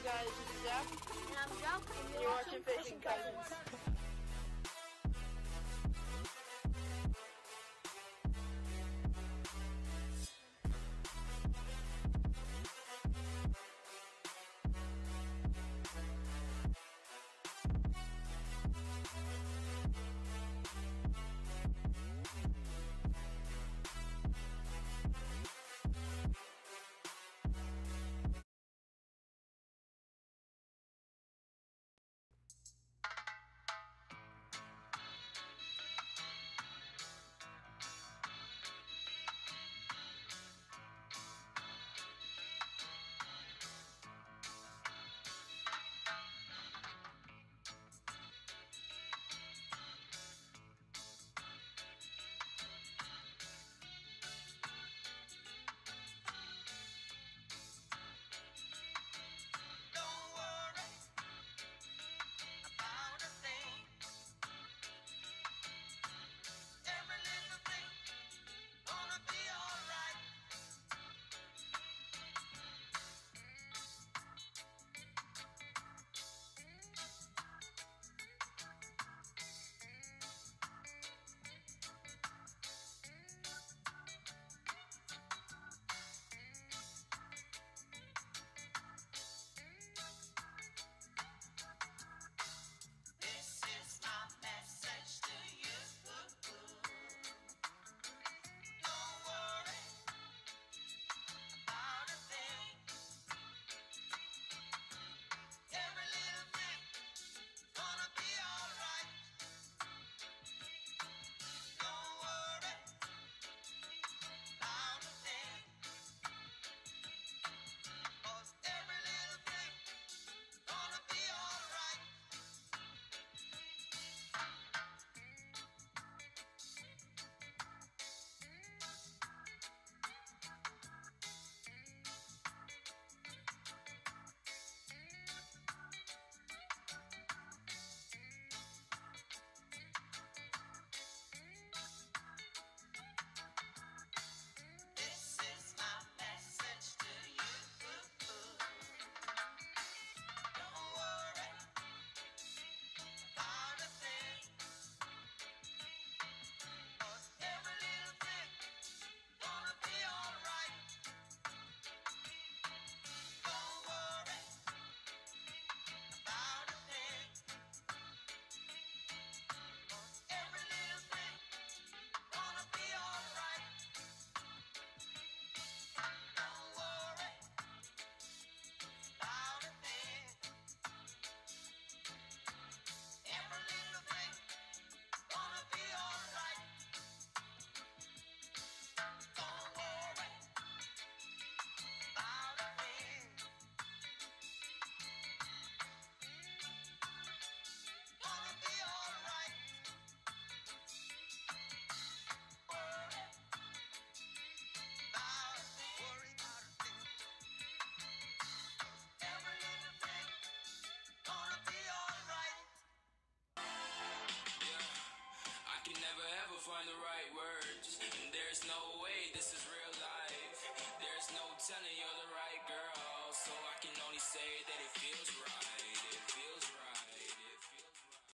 guys, this is Zach. And I'm Joe. And you're watching Fishing Cousins. Find the right words, and there's no way this is real life. There's no telling you're the right girl, so I can only say that it feels right. It feels right.